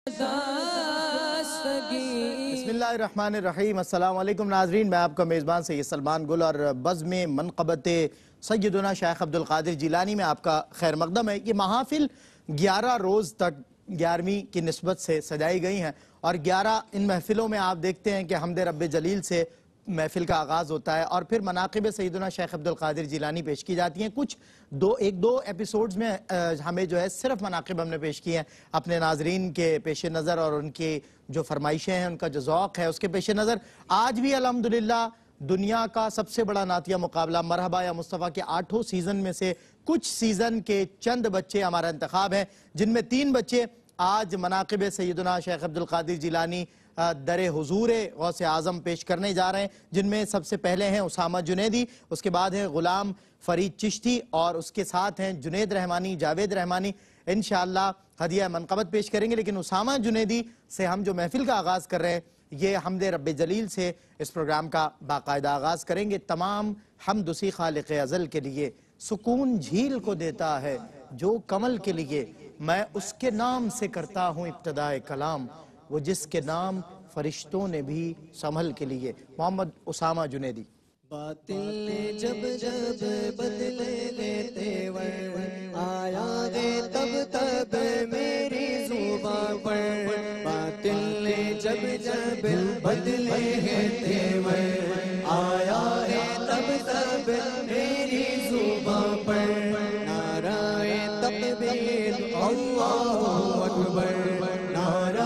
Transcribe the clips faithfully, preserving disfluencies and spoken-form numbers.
بسم اللہ الرحمن الرحیم۔ السلام علیکم ناظرین، میں آپ کا میزبان سید سلمان گل اور بزم منقبت سیدنا شیخ عبدالقادر جیلانی میں آپ کا خیر مقدم ہے۔ یہ محافل گیارہ روز تک گیارہویں کی نسبت سے سجائی گئی ہیں اور گیارہ ان محفلوں میں آپ دیکھتے ہیں کہ حمد رب جلیل سے محفل کا آغاز ہوتا ہے اور پھر مناقب سیدنا شیخ عبدالقادر جیلانی پیش کی جاتی ہیں۔ کچھ دو ایک دو ایپیسوڈز میں ہمیں جو ہے صرف مناقب ہم نے پیش کی ہیں اپنے ناظرین کے پیش نظر اور ان کی جو فرمائشیں ہیں، ان کا جو ذوق ہے اس کے پیش نظر۔ آج بھی الحمدللہ دنیا کا سب سے بڑا نعتیہ مقابلہ مرحبا یا مصطفیٰ کے آٹھوں سیزن میں سے کچھ سیزن کے چند بچے ہمارا انتخاب ہیں، جن میں تین بچے آج مناقب سیدنا شیخ عبدالقادر جیلانی در حضور غوث اعظم پیش کرنے جا رہے ہیں، جن میں سب سے پہلے ہیں اسامہ جنیدی، اس کے بعد ہے غلام فرید چشتی اور اس کے ساتھ ہیں جنید رحمانی، جاوید رحمانی۔ انشاءاللہ ہدیہ منقبت پیش کریں گے، لیکن اسامہ جنیدی سے ہم جو محفل کا آغاز کر رہے ہیں یہ حمد رب جلیل سے اس پروگرام کا باقاعدہ آغاز کریں گے۔ تمام حمد اسی خالق ازل کے لیے، سکون جھیل کو دیتا ہے جو کمل کے لیے، میں اس کے نام سے کرتا ہوں ابتدائے کلام، وہ جس کے نام فرشتوں نے بھی سنبھل کے لیے۔ محمد اسامہ جنیدی۔ باطل نے جب جب بدلے لیتے ور آیا ہے تب تب میری زباں پر، باطل نے جب جب بدلے لیتے ور آیا ہے تب تب میری زباں پر، نعرہ تکبیر اللہ اکبر، نعرہ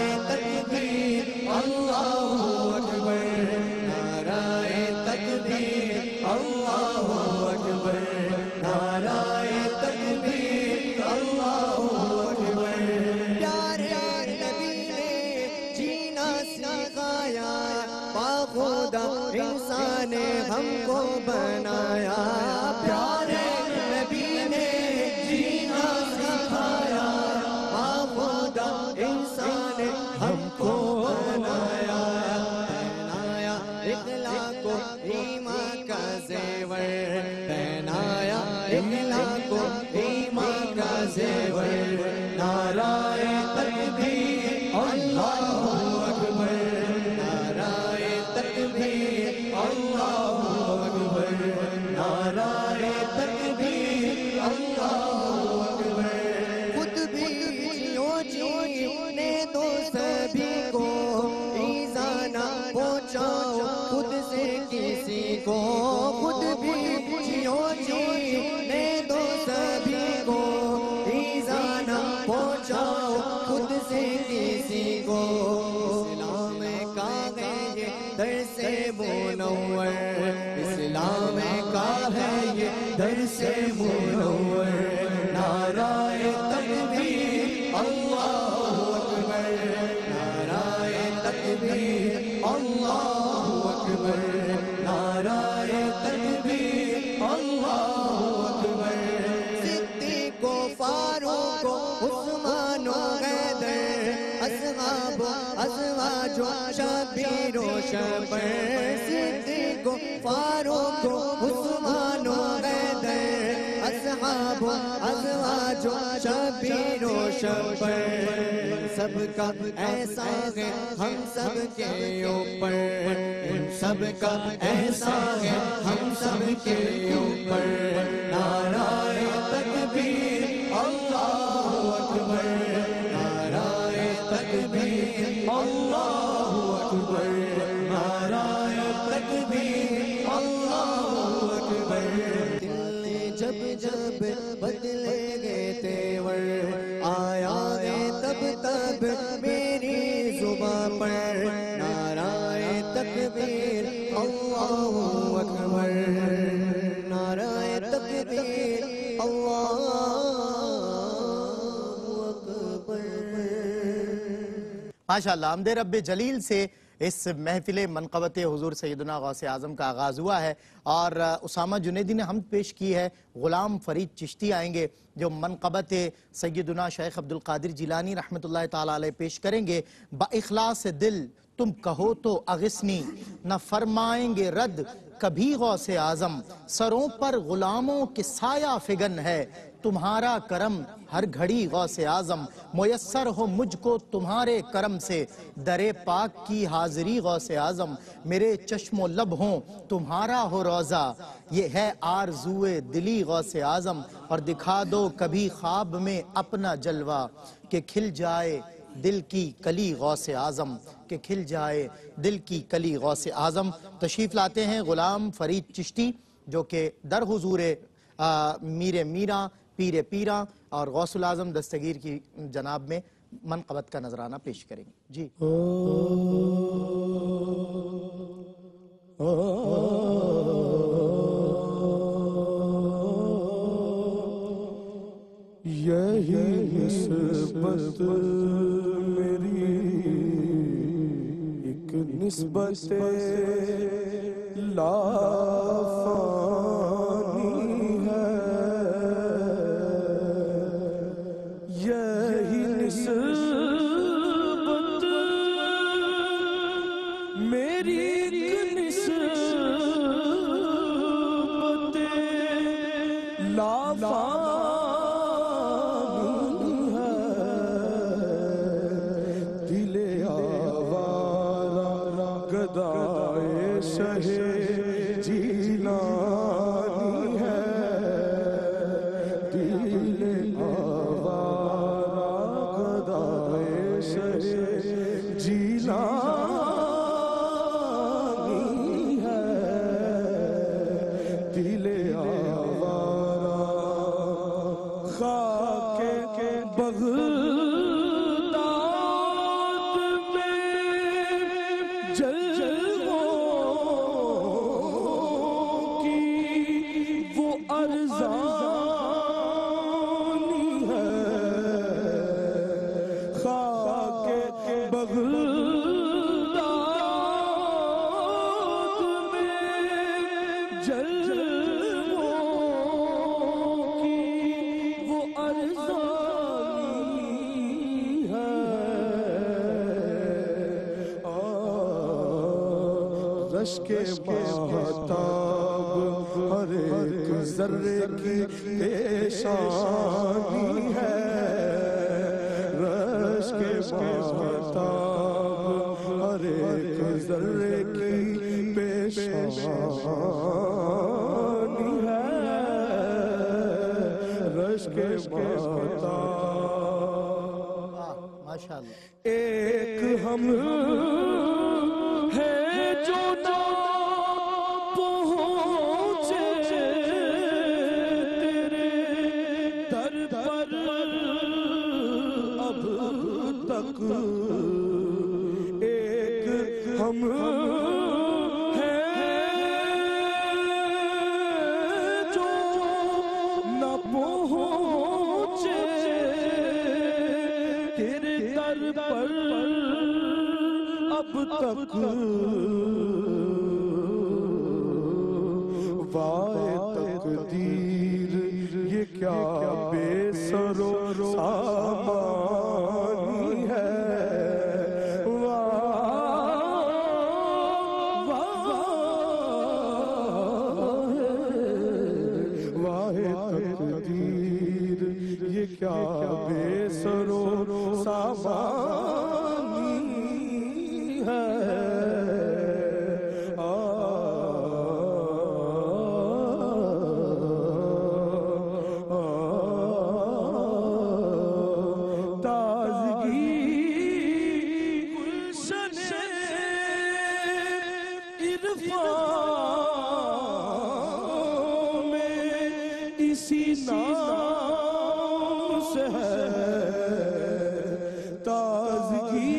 تکبیر اللہ اکبر، نعرہ تکبیر اللہ اکبر، نعرہ تکبیر اللہ اکبر۔ پیارے نبی نے جینا سکھایا، باخدا انسان ہم کو بنایا، پیارے نبی نے جینا سکھایا، باخدا انسان ہم کو بنایا، پہنایا اخلاق کو ایمان کا زیور، پہنایا اخلاق کو ایمان کا زیور، نعرہ تکبیر اللہ اکبر، نعرہ تکبیر اللہ اکبر، نعرہ تکبیر اللہ اکبر۔ خود بھی جیو جینے دو سبھی کو، ایذا نہ پہنچاؤ خود سے کسی کو، خود بھی جیو جینے دو سبھی کو، ایذا نہ پہنچاؤ خود سے کسی کو، اسلام کا ہے یہ درس منور، اسلام کا ہے یہ درس منور، نعرہ تکبیر اللہ اکبر، نعرہ تکبیر اللہ اکبر، نعرہ تکبیر اللہ اکبر۔ صدیق و فاروق و عثمان و حیدر، اصحاب ازواج و شبیر و شبر، صدیق و فاروق و عثمان و حیدر، اصحاب ازواج و شبیر و شبر، سب کا احسان ہے ہم سب کے اوپر، ان سب کا احسان ہے ہم سب کے اوپر، نعرہ تکبیر اللہ اکبر، نعرہ تکبیر اللہ اکبر، نعرہ تکبیر اللہ اکبر۔ دل نے جب جب بدلے گئے تیور آیا ہے تب تب میری زباں پر، نعرہ تکبیر اللہ اکبر، نعرہ تکبیر اللہ اکبر۔ ماشاءاللہ حمد رب جلیل سے اس محفل منقبت حضور سیدنا غوث اعظم کا آغاز ہوا ہے اور اسامہ جنیدی نے حمد پیش کی ہے۔ غلام فرید چشتی آئیں گے جو منقبت سیدنا شیخ عبدالقادر جیلانی رحمۃ اللہ تعالی علیہ پیش کریں گے۔ با اخلاص دل تم کہو تو اغثنی، نہ فرمائیں گے رد کبھی غوث اعظم، سروں پر غلاموں کے سایہ فگن ہے، تمہارا کرم ہر گھڑی غوث اعظم، میسر ہو مجھ کو تمہارے کرم سے در پاک کی حاضری غوث اعظم، میرے چشم و لب ہوں تمہارا ہو روضہ، یہ ہے آرزوئے دلی غوث اعظم، اور دکھا دو کبھی خواب میں اپنا جلوہ کہ کھل جائے دل کی کلی غوث اعظم، کہ کھل جائے دل کی کلی غوث اعظم۔ تشریف لاتے ہیں غلام فرید چشتی جو کہ در حضور میر میراں پیر پیراں اور غوث الاعظم دستگیر کی جناب میں منقبت کا نذرانہ پیش کریں گے۔ جی یہی نسبت میری ایک نسبت لافانی ہے، یہی نسبت میری ایک نسبت لافانی گدائے شہ جیلانی ہے، دل آوارہ گدائے شہ جیلانی ہے، دل آوارہ خاک بغداد میں جل ارزانی ہے، خاک بغداد میں جلووں کی وہ ارزانی ہے، رشک ماہتاب ہر ایک ذرے کی پیشانی ہے، رشک ماہتاب ہر ایک ذرے کی پیشانی ہے، رشک ماہتاب ماشاءاللہ ایک ہم ہے جو نہ پہنچے تیرے در پر اب تک، ایک ہم ہے جو نہ پہنچے تیرے در پر اب تک، وائے تقدیر یہ کیا بے سر و سامانی ہے، واہ تقدیر یہ کیا بے سر و سامانی ہے، اسی نام سے ہے تازگی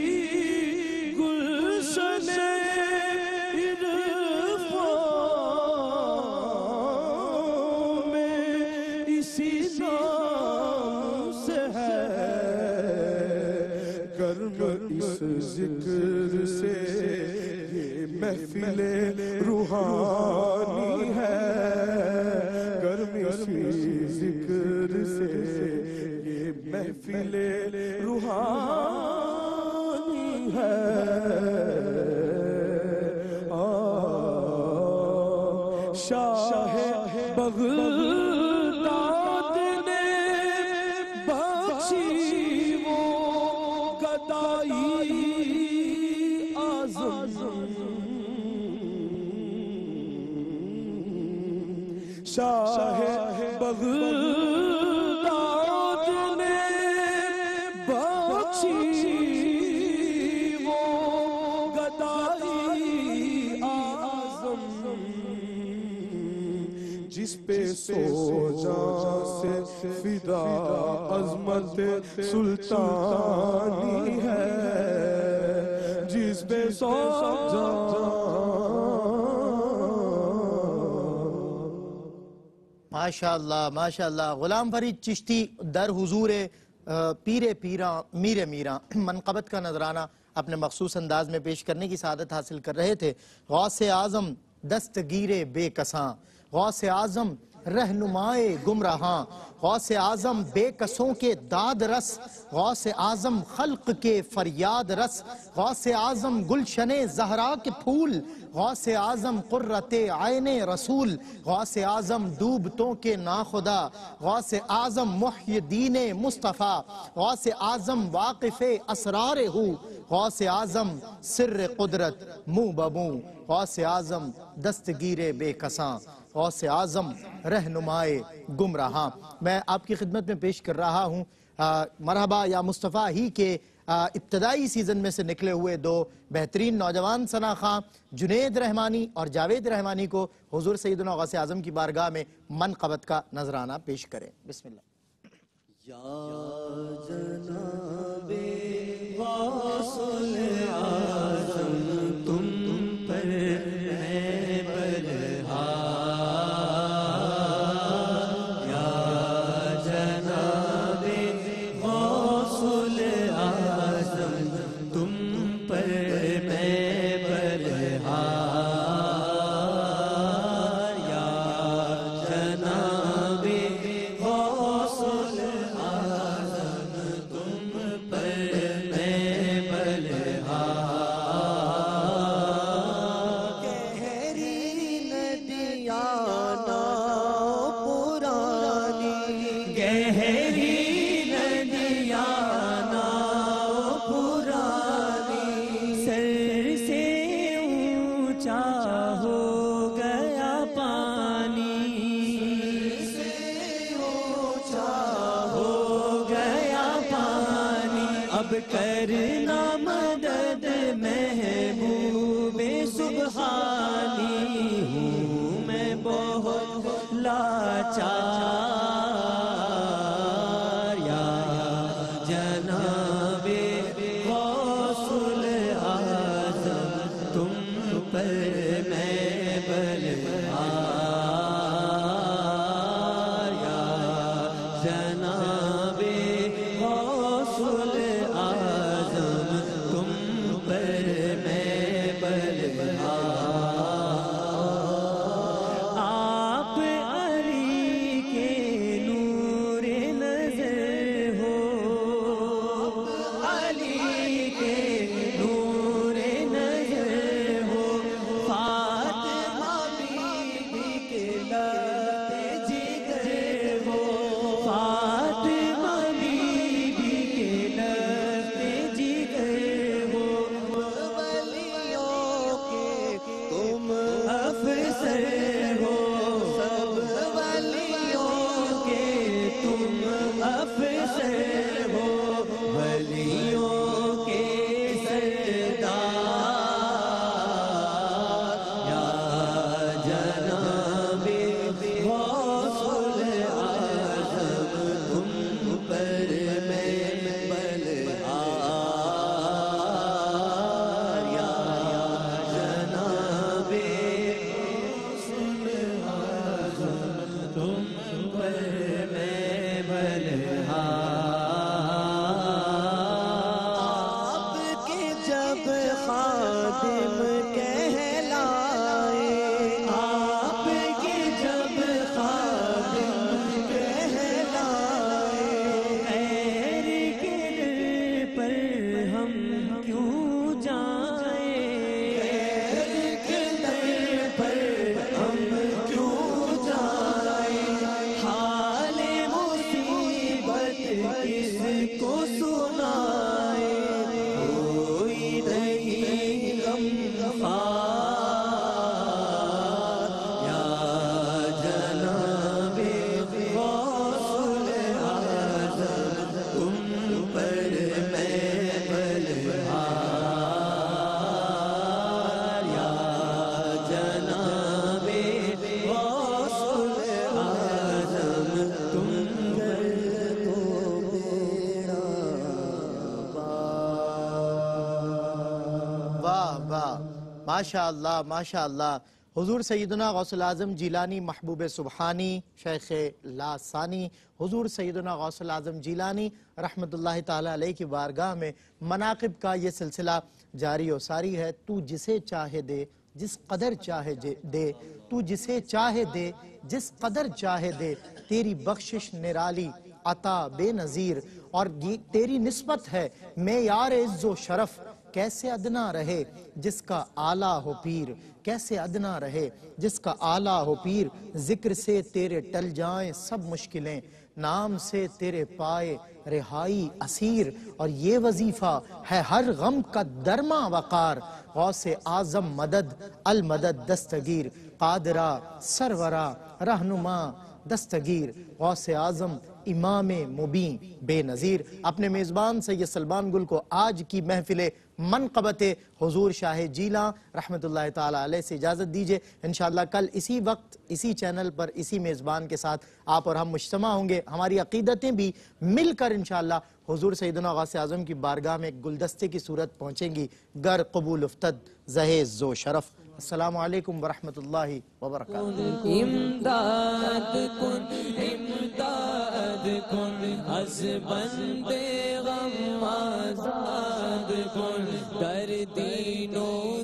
گلشن عرفان میں، اسی نام سے ہے گرم اس ذکر سے یہ محفل روحانی ہے، اسی ذکر سے یہ محفل روحانی ہے، شاہ بغداد شاہ بغداد نے بخشی وہ گدائی اعظم جس پہ سو جاں سے فدا عظمت سلطانی ہے، جس پہ سو جاں ماشاءاللہ ماشاءاللہ۔ غلام فرید چشتی در حضور پیر پیراں میر میراں منقبت کا نذرانہ اپنے مخصوص انداز میں پیش کرنے کی سعادت حاصل کر رہے تھے۔ غوث اعظم دستگیر بے کساں، غوث اعظم رہنمائے گمراہاں، غوث اعظم بے کسوں کے داد رس، غوث اعظم خلق کے فریاد رس، غوث اعظم گلشن زہرا کے پھول، غوث اعظم قرۃ عین رسول، غوث اعظم ڈوبتوں کے ناخدا، غوث اعظم محی الدین مصطفیٰ، غوث اعظم واقف اسرار ہو، غوث اعظم سر قدرت منہ بموں، غوث اعظم دستگیر بے کساں، غوث اعظم رہنمائے گمراہاں۔ میں آپ کی خدمت میں پیش کر رہا ہوں مرحبا یا مصطفیٰ ہی کے ابتدائی سیزن میں سے نکلے ہوئے دو بہترین نوجوان ثنا خواں جنید رحمانی اور جاوید رحمانی کو حضور سیدنا غوث اعظم کی بارگاہ میں منقبت کا نذرانہ پیش کریں۔ بسم اللہ۔ یا جناب غوث اعظم تم پر ہے بلہار، یا جناب غوث اعظم تم پر میں بلہار، یا جناب غوث اعظم تم پر میں بلہار، گہری ندیاں نا پرانی، گہری ندیاں نا پرانی، سر سے اونچا ہو گیا پانی، سے اونچا ہو گیا پانی، اب کرنا مدد محبوب سبحانی، ہوں میں بہت لاچار، یا جناب غوث اعظم تم پر میں بلہار، یا جناب غوث اعظم تم پر میں بلہار، آپ علی کے نور نظر ہو، علی کے نور نظر ہو، فاطمہ بی بی کے لبتے جگر ہو، فاطمہ بی بی کے لبتے جگر ہو، ولیوں کے تم افسر ہو، سب ولیوں کے تم افسر ہو، ولیوں کے سردار، یا جناب غوث اعظم تم پر میں بلہار، یا جناب غوث اعظم تم پر میں بلہار، آپ کے جب خادم کہلائے، آپ کے جب خادم کہلائے، خیر کے در پر ہم کیوں جائیں، خیر کے در پر ہم کیوں جائیں، حال مصیبت کس کو سنائے، کوئی نہیں غم خوار، یا جناب واہ واہ، ماشاء اللہ ماشاء اللہ۔ حضور سیدنا غوث العظم جیلانی محبوب سبحانی شیخ لاسانی، حضور سیدنا غوث العظم جیلانی رحمت اللہ تعالی علیہ کی بارگاہ میں مناقب کا یہ سلسلہ جاری و ساری ہے۔ تو جسے چاہے دے، جس قدر چاہے دے، تو جسے چاہے دے، جس قدر چاہے دے، تیری بخشش نرالی عطا بے نظیر، اور یہ تیری نسبت ہے معیار عز و شرف، کیسے ادنا رہے جس کا اعلیٰ ہو پیر، کیسے ادنا رہے جس کا اعلیٰ ہو پیر، ذکر سے تیرے ٹل جائیں سب مشکلیں، نام سے تیرے پائے رہائی اسیر، اور یہ وظیفہ ہے ہر غم کا درما وقار، غوث اعظم مدد المدد دستگیر، قادرہ سرورہ رہنما دستگیر، غوث اعظم امام مبین بے نظیر۔ اپنے میزبان سید سلمان گل کو آج کی محفل منقبت حضور شاہ جیلاں رحمت اللہ تعالی علیہ سے اجازت دیجئے۔ انشاءاللہ کل اسی وقت اسی چینل پر اسی میزبان کے ساتھ آپ اور ہم مجتمع ہوں گے، ہماری عقیدتیں بھی مل کر انشاءاللہ حضور سیدنا غوث اعظم کی بارگاہ میں ایک گلدستے کی صورت پہنچیں گی، گر قبول افتد زہیز زو شرف۔ السلام علیکم ورحمت اللہ وبرکاتہ۔ امداد کن امداد کن از بندے غم آزاد کن، در دین و